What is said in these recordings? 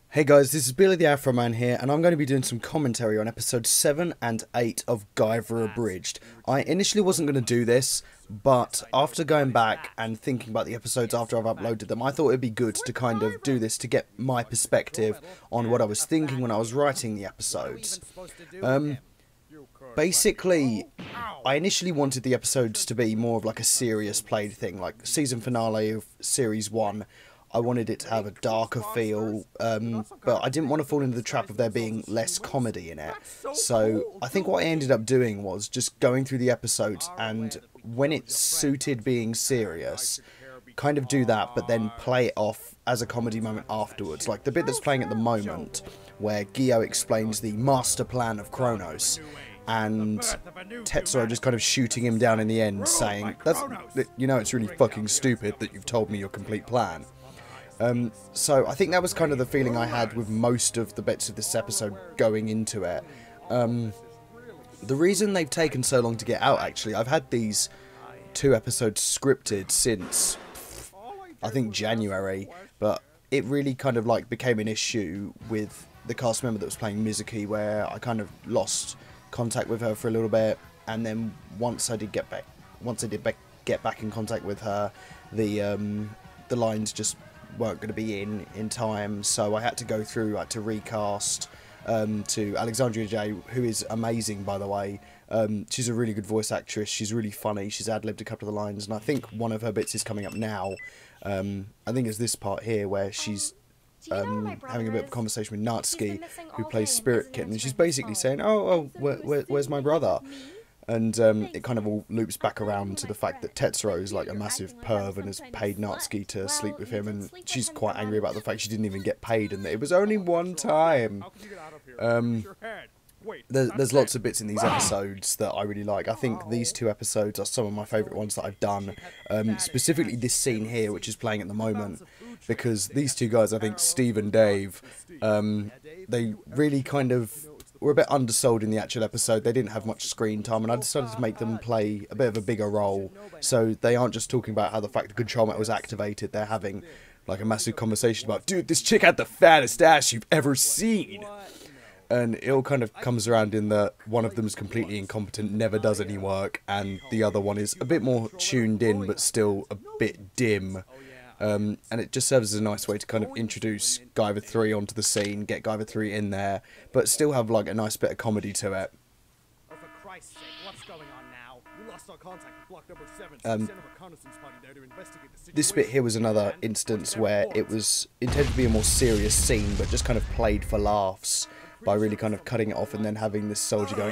Hey guys, this is Billy the Afro Man here, and I'm going to be doing some commentary on episodes 7 and 8 of Guyver Abridged. I initially wasn't going to do this, but after going back and thinking about the episodes after I've uploaded them, I thought it'd be good to kind of do this to get my perspective on what I was thinking when I was writing the episodes. Basically, I initially wanted the episodes to be more of like a serious played thing, like season finale of Series 1. I wanted it to have a darker feel, but I didn't want to fall into the trap of there being less comedy in it. So I think what I ended up doing was just going through the episodes, and when it suited being serious, kind of do that, but then play it off as a comedy moment afterwards. Like the bit that's playing at the moment, where Gio explains the master plan of Kronos, and Tetsuro just kind of shooting him down in the end, saying, it's really fucking stupid that you've told me your complete plan. So I think that was kind of the feeling I had with most of the bits of this episode going into it. The reason they've taken so long to get out, actually, I've had these 2 episodes scripted since, I think, January, but it really kind of like became an issue with the cast member that was playing Mizuki, where I kind of lost contact with her for a little bit, and then once I did get back in contact with her, the lines just weren't going to be in time, so I had to go through to recast to Alexandria J, who is amazing, by the way. She's a really good voice actress, she's really funny, she's ad-libbed a couple of the lines, and I think one of her bits is coming up now. I think it's this part here where she's having a bit of a conversation with Natsuki, who plays Spirit Kitten, and she's basically saying, where's my brother? And it kind of all loops back around to the fact that Tetsuro is like a massive perv and has paid Natsuki to sleep with him, and she's quite angry about the fact she didn't even get paid and that it was only one time. There's lots of bits in these episodes that I really like. I think these 2 episodes are some of my favourite ones that I've done. Specifically this scene here, which is playing at the moment, because these 2 guys, I think Steve and Dave, they really kind of were a bit undersold in the actual episode. They didn't have much screen time, and I decided to make them play a bit of a bigger role, so they aren't just talking about how the fact the control mat was activated. They're having like a massive conversation about, dude, this chick had the fattest ass you've ever seen. And it all kind of comes around in that one of them is completely incompetent, never does any work, and the other one is a bit more tuned in but still a bit dim. And it just serves as a nice way to kind of introduce Guyver 3 onto the scene, get Guyver 3 in there, but still have like a nice bit of comedy to it. Oh, for Christ's sake, what's going on now? We lost our contact with block number 7, so we sent a reconnaissance party there to investigate the situation. This bit here was another instance where it was intended to be a more serious scene, but just kind of played for laughs by really kind of cutting it off and then having this soldier going,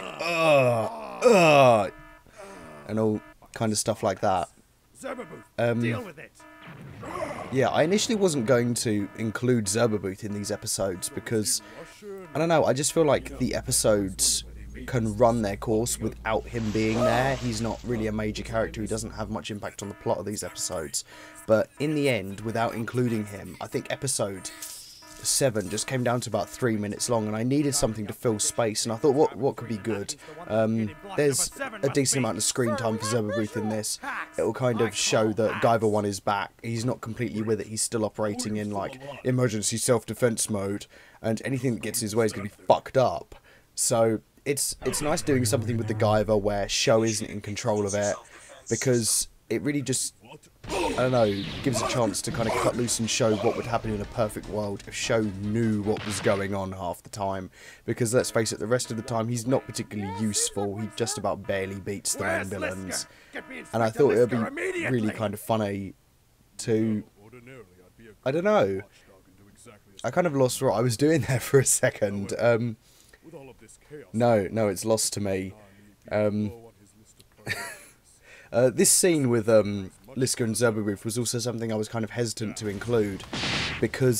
ugh, and all kind of stuff like that. Deal with it. Yeah, I initially wasn't going to include Zerberbooth in these episodes because, I don't know, I just feel like the episodes can run their course without him being there. He's not really a major character, he doesn't have much impact on the plot of these episodes. But in the end, without including him, I think episode 7 just came down to about 3 minutes long, and I needed something to fill space, and I thought what could be good. There's a decent amount of screen time for Zerberbooth in this. It will kind of show that Guyver 1 is back. He's not completely with it, he's still operating in like emergency self-defense mode, and anything that gets in his way is going to be fucked up. So it's nice doing something with the Guyver where Sho isn't in control of it, because it really just, I don't know, gives a chance to kind of cut loose and show what would happen in a perfect world if Sho knew what was going on half the time. Because let's face it, the rest of the time he's not particularly useful, he just about barely beats the main villains. And I thought it would be really kind of funny to, I don't know, I kind of lost what I was doing there for a second. No, it's lost to me. This scene with Liska and Zerberbooth was also something I was kind of hesitant to include, because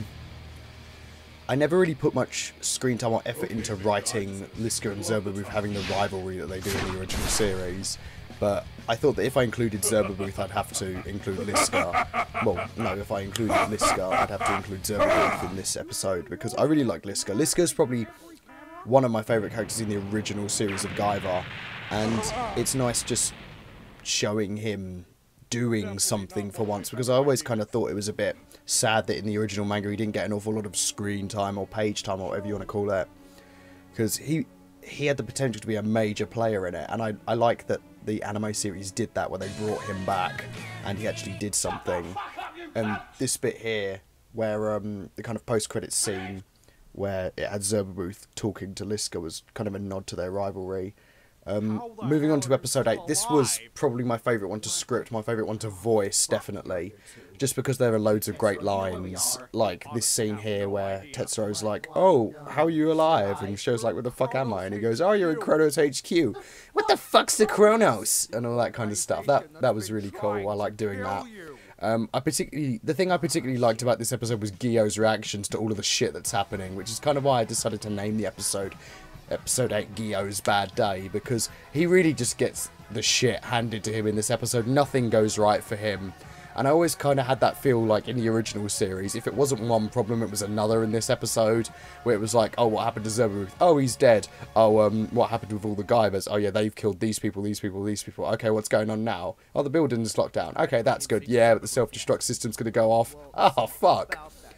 I never really put much screen time or effort into writing Liska and Zerberbooth having the rivalry that they do in the original series, but I thought that if I included Zerberbooth I'd have to include Liska. Well, no, if I included Liska I'd have to include Zerberbooth in this episode, because I really like Liska. Liska's probably one of my favourite characters in the original series of Guyver, and it's nice just showing him doing something for once, because I always kind of thought it was a bit sad that in the original manga he didn't get an awful lot of screen time or page time or whatever you want to call it, because he had the potential to be a major player in it, and I like that the anime series did that, where they brought him back and he actually did something. And this bit here, where the kind of post-credits scene where it had Zerberooth talking to Liska, was kind of a nod to their rivalry. Moving on to episode 8, this was probably my favourite one to script, my favourite one to voice, definitely. Just because there are loads of great lines, like this scene here where Tetsuro's like, "Oh, how are you alive?" And Sho's like, "Where the fuck am I?" And he goes, "Oh, you're in Kronos HQ. What the fuck's the Kronos?" And all that kind of stuff. That was really cool. I like doing that. The thing I particularly liked about this episode was Gio's reactions to all of the shit that's happening, which is kind of why I decided to name the episode Episode 8 Gio's Bad Day, because he really just gets the shit handed to him in this episode. Nothing goes right for him. And I always kind of had that feel like in the original series, if it wasn't one problem, it was another in this episode, where it was like, oh, what happened to Zerberooth? Oh, he's dead. Oh, what happened with all the Gaivas? Oh, yeah, they've killed these people, these people, these people. Okay, what's going on now? Oh, the building's locked down. Okay, that's good. Yeah, but the self-destruct system's going to go off. Oh, fuck.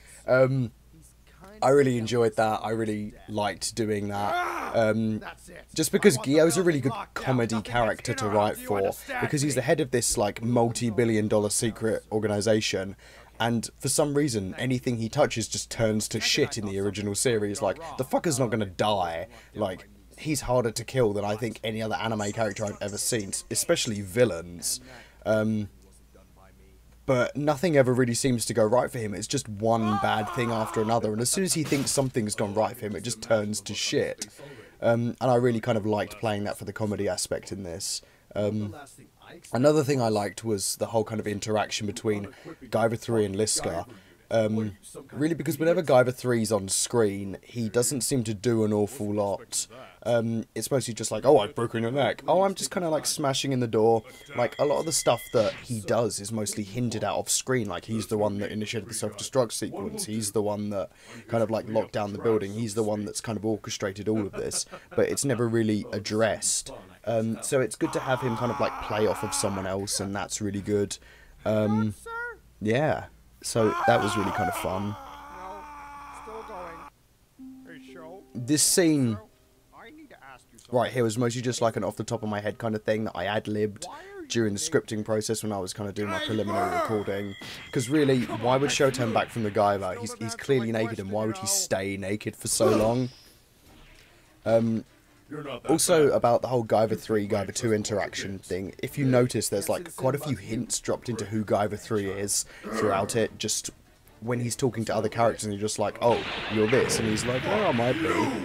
I really enjoyed that. I really liked doing that. Just because Gio's a really good comedy character to write for, because he's the head of this like multi-billion-dollar secret organization, and for some reason anything he touches just turns to shit in the original series. Like, the fucker's not gonna die. Like, he's harder to kill than I think any other anime character I've ever seen, especially villains. But nothing ever really seems to go right for him. It's just one bad thing after another, and as soon as he thinks something's gone right for him, it just turns to shit. And I really kind of liked playing that for the comedy aspect in this. Another thing I liked was the whole kind of interaction between Guyver 3 and Liska. Really, because whenever Guyver 3's on screen, he doesn't seem to do an awful lot. It's mostly just like, oh, I've broken your neck. Oh, I'm just kind of like smashing in the door. Like, a lot of the stuff that he does is mostly hinted at off screen. Like, he's the one that initiated the self-destruct sequence. He's the one that kind of like locked down the building. He's the one that's kind of orchestrated all of this. But it's never really addressed. So it's good to have him kind of like play off of someone else, and that's really good. Yeah. So that was really kind of fun. This scene right here was mostly just like an off the top of my head kind of thing that I ad-libbed during the scripting process when I was kind of doing my preliminary recording. Because really, why would Sho turn back from the Guyver? He's clearly naked, and why would he stay naked for so long? Also, about the whole Guyver 3, Guyver 2 interaction thing, if you notice, there's like quite a few hints dropped into who Guyver 3 is throughout it, just when he's talking to other characters and you're just like, oh, you're this, and he's like, oh, I might be.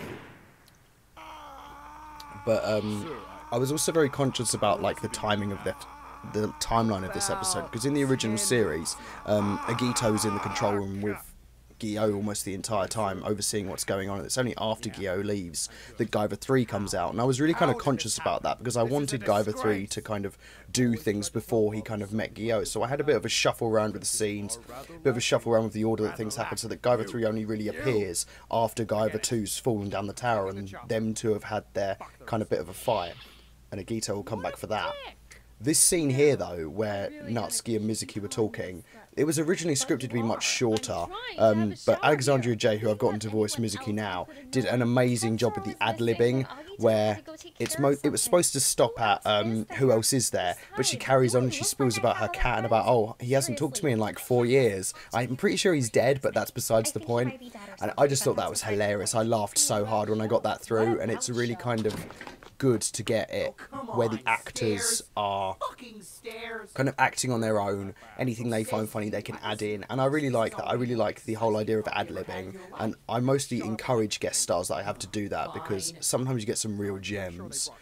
But I was also very conscious about like the timing of the timeline of this episode, because in the original series, Agito's in the control room with Gio almost the entire time, overseeing what's going on. It's only after Gio leaves that Guyver 3 comes out, and I was really kind of conscious about that, because I wanted Guyver 3 to kind of do things before he kind of met Gio, so I had a bit of a shuffle around with the scenes, a bit of a shuffle around with the order that things happen, so that Guyver 3 only really appears after Guyver 2's fallen down the tower, and them two have had their kind of bit of a fight, and Agito will come back for that. This scene here, though, where Natsuki and Mizuki were talking, it was originally scripted to be much shorter, but Alexandria J, who I've gotten to voice Mizuki now, did an amazing job with the ad-libbing, where it was supposed to stop at who else is there, but she carries on and she spills about her cat and about, oh, he hasn't talked to me in like 4 years. I'm pretty sure he's dead, but that's besides the point. And I just thought that was hilarious. I laughed so hard when I got that through, and it's really kind of good to get it where the actors are kind of acting on their own. Anything they find funny they can add in, and I really like that. I really like the whole idea of ad-libbing, and I mostly encourage guest stars that I have to do that, because sometimes you get some real gems.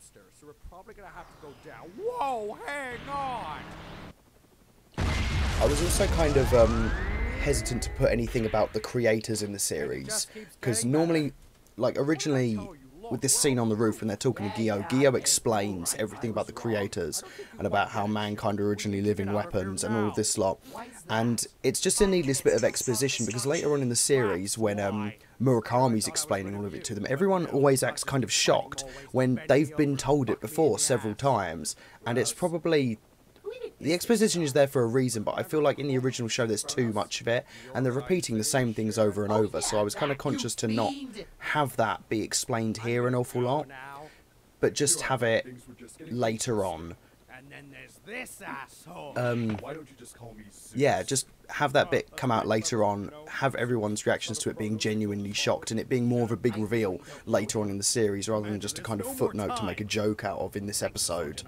Whoa, hang on! I was also kind of hesitant to put anything about the creators in the series, because normally, like originally, with this scene on the roof when they're talking to Gio, Gio explains everything about the creators and about how mankind originally live in weapons and all of this lot. And it's just a needless bit of exposition, because later on in the series, when Murakami's explaining all of it to them, everyone always acts kind of shocked when they've been told it before several times. And it's probably the exposition is there for a reason, but I feel like in the original show there's too much of it, and they're repeating the same things over and over, so I was kind of conscious to not have that be explained here an awful lot, but just have it later on. And then there's this asshole. Why don't you just call me Zeus? Yeah, just have that bit come out later on, have everyone's reactions to it being genuinely shocked, and it being more of a big reveal later on in the series, rather than just a kind of footnote to make a joke out of in this episode.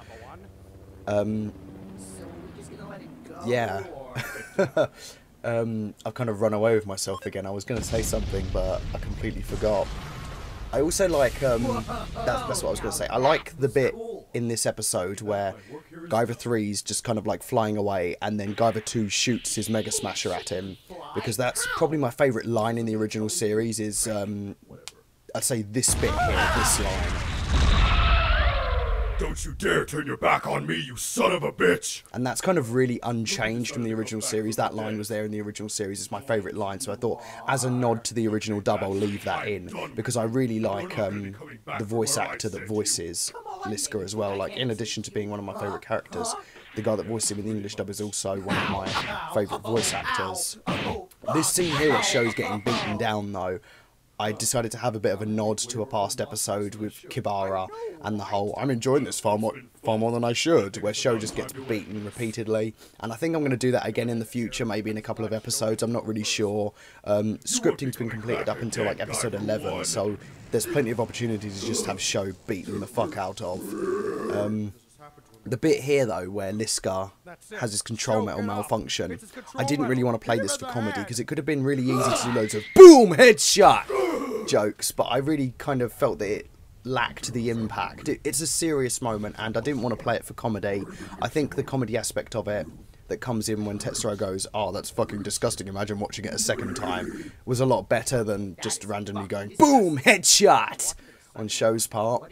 Yeah. I've kind of run away with myself again. I was going to say something, but I completely forgot. I also like, that's what I was going to say. I like the bit in this episode where Guyver 3's just kind of like flying away, and then Guyver 2 shoots his Mega Smasher at him, because that's probably my favourite line in the original series is, I'd say this bit here, this line. Don't you dare turn your back on me, you son of a bitch! And that's kind of really unchanged from the original series. That line was there in the original series. It's my favourite line, so I thought, as a nod to the original dub, I'll leave that in, because I really like the voice actor that voices Liska as well. Like, in addition to being one of my favourite characters, the guy that voiced him in the English dub is also one of my favourite voice actors. This scene here at Sho's getting beaten down, though, I decided to have a bit of a nod to a past episode with Kibara and the whole, I'm enjoying this far more than I should, where Sho just gets beaten repeatedly. And I think I'm going to do that again in the future, maybe in a couple of episodes, I'm not really sure. Scripting's been completed up until like episode 11, so there's plenty of opportunities to just have Sho beaten the fuck out of. The bit here, though, where Liska has his control metal malfunction, I didn't really want to play this for comedy, because it could have been really easy to do loads of BOOM! Headshot! Jokes, but I really kind of felt that it lacked the impact. It's a serious moment, and I didn't want to play it for comedy. I think the comedy aspect of it that comes in when Tetsuro goes, oh, that's fucking disgusting, imagine watching it a second time, was a lot better than just randomly going, BOOM! Headshot! On Sho's part.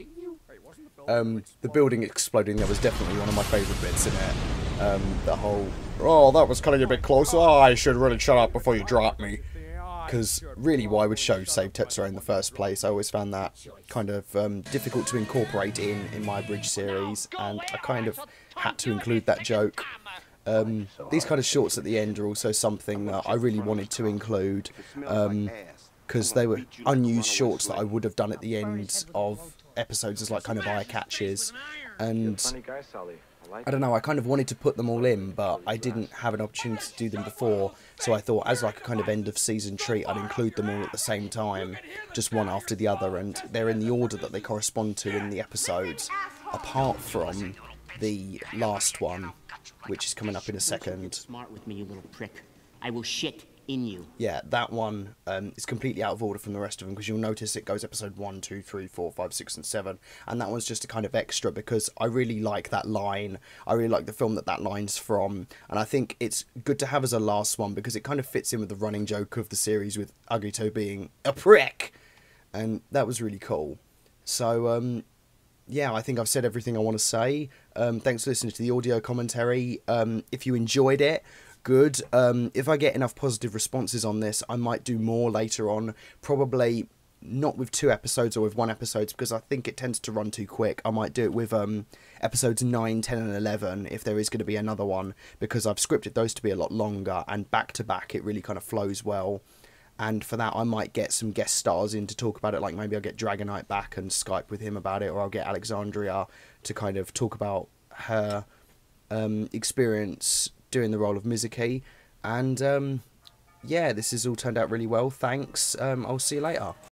The building exploding there was definitely one of my favourite bits in it. The whole, oh, that was cutting a bit close, oh, I should really shut up before you drop me. Because really, why would Sho save Tetsuro in the first place? I always found that kind of difficult to incorporate in my Bridge series, and I kind of had to include that joke. These kind of shorts at the end are also something that I really wanted to include, because they were unused shorts that I would have done at the end of episodes as like kind of eye catches, and I don't know, I kind of wanted to put them all in, but I didn't have an opportunity to do them before, so I thought as like a kind of end of season treat I'd include them all at the same time, just one after the other, and they're in the order that they correspond to in the episodes, apart from the last one, which is coming up in a second. Smart with me, you little prick. I will shit in you. Yeah, that one is completely out of order from the rest of them, because you'll notice it goes episode 1, 2, 3, 4, 5, 6 and 7, and that one's just a kind of extra because I really like that line. I really like the film that line's from, and I think it's good to have as a last one because it kind of fits in with the running joke of the series with Agito being a prick, and that was really cool. So yeah, I think I've said everything I want to say. Thanks for listening to the audio commentary. If you enjoyed it, good. If I get enough positive responses on this, I might do more later on. Probably not with 2 episodes or with 1 episode, because I think it tends to run too quick. I might do it with episodes 9, 10 and 11 if there is going to be another one, because I've scripted those to be a lot longer, and back to back it really kind of flows well. And for that I might get some guest stars in to talk about it, like maybe I'll get Dragonite back and Skype with him about it, or I'll get Alexandria to kind of talk about her experience doing the role of Mizuki. And yeah, this has all turned out really well. Thanks. I'll see you later.